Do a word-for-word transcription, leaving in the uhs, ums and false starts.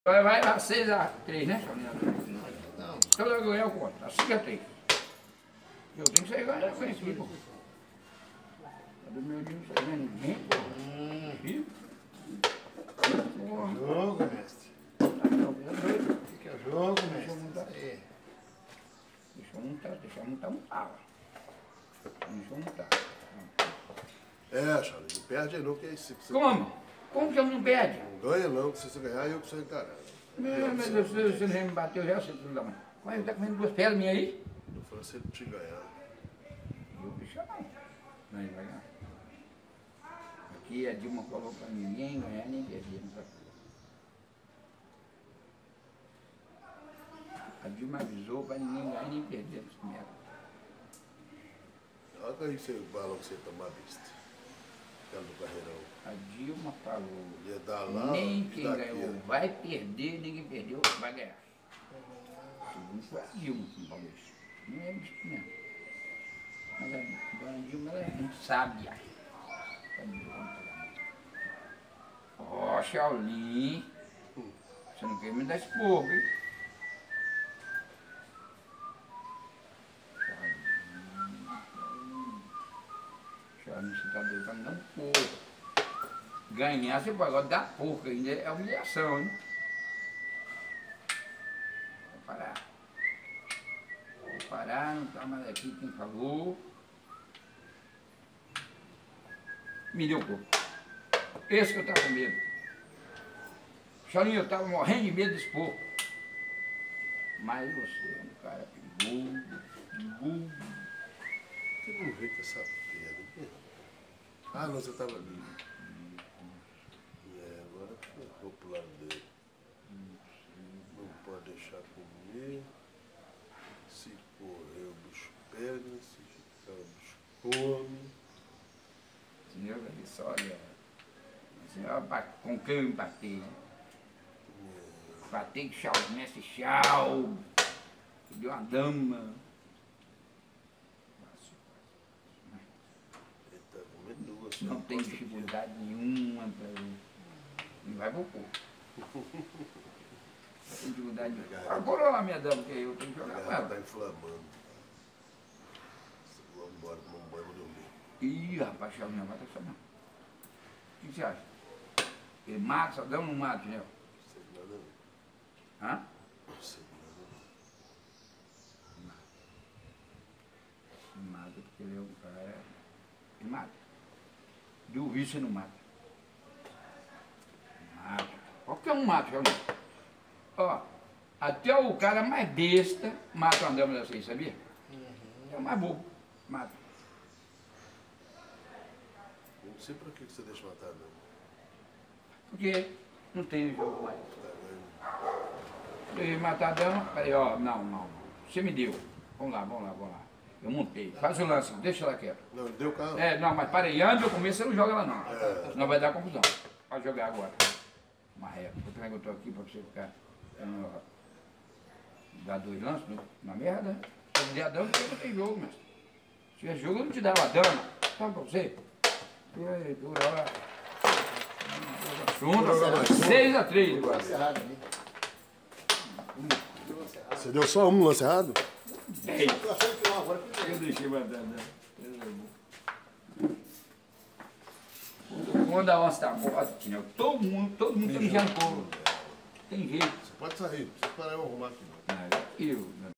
Vai, vai lá, seis a três, né, Soninha? Não. Então eu ganhei o conto, a cinco a três. Eu tenho que sair ganhando com aqui, pô. Do meu dia não sai ganhando ninguém, pô. Viu? Jogo, mestre. Tá jogando. O que é jogo, Deixa eu mestre? montar. Deixa eu montar, deixa eu montar um pau. Deixa eu montar. É, Charles, não perde aí não, que é isso. Você Como? Como que eu não perde? não ganha não, que se você ganhar, eu que sou encarado. Meu, mas você, você já me bateu, já sei tudo da mãe. Mas tá comendo duas pedras minhas aí? Eu falei assim, não te ganhar. Eu bicho não. Não, ele vai ganhar. Aqui a Dilma falou pra ninguém ganhar, nem perder. A Dilma avisou pra ninguém ganhar, nem perder nesse merda. Olha aí você bala que você tomar vista. Aquela do Carreirão. A Dilma falou, Ia dar lá, nem e quem daqui. ganhou vai perder, nem quem perdeu vai ganhar. Segundo foi a Dilma que falou isso. Não é isso mesmo. Mas a dona Dilma ela é muito sábia. Ó, oh, Shaolin, você não quer me dar esse povo, hein? Shaolin, você tá doido pra me dar um pouco. Ganhar, você pode agora dar pouco ainda, é humilhação, hein? Vou parar. Vou parar, não tá mais aqui quem falou. Me deu pouco. Esse que eu tava com medo. Chorinho, eu tava morrendo de medo desse pouco. Mas você é um cara perigoso, perigoso. Você não vê que essa pedra aqui? Ah, não, você tava ali. É, agora eu vou pro lado dele. Não pode deixar comer. Se correr o bicho pega, se ficar o bicho come. Senhor, ele só olha. Senhor, com quem eu empatei? Empatei com Chau, mestre Chau. Que deu uma dama. Ele tá comendo duas. Não tem dificuldade nenhuma para ele. Ele vai pro corpo. Não tem dificuldade nenhuma. Agora lá, minha dama, que eu tenho que jogar com Ela ela. tá inflamando. Vamos embora, vamos embora, vou dormir. Ih, rapaz, Chau, não vai ter só não. O que você acha? Ele mata, só dama ou não mata, né? Não sei de nada não. Hã? Não sei de nada não. Não mata porque ele é um cara. Ele mata. De ouvir você não mata. Mata. Qualquer um mata, Chau. Ó, até o cara mais besta mata uma dama dessa aí, sabia? É o mais bobo. Mata. Não sei pra que que você deixa matar não. Porque não tem jogo mais. Tá vendo? Eu ia matar a dama, falei, ó, não, não, você me deu. Vamos lá, vamos lá, vamos lá. Eu montei. Faz o lance, deixa ela quieta. Não, ele deu carro. É, não, mas para aí, antes de eu comer, você não joga ela não. É. Senão vai dar confusão. Pode jogar agora. Uma reta. Eu também estou aqui para você ficar. Dando, dar dois lances no, na merda. Se eu der a dama, porque não tem jogo, mas. Se tiver jogo, eu não te dava a dama. Sabe pra você? E aí, dura lá. seis a três agora. Você deu só um lance errado? dez. Eu deixei matar, né? Quando a onça tá morta, todo mundo, todo mundo tá mijando couro. Tem jeito. Você pode sair, não precisa parar eu arrumar aqui não. Eu,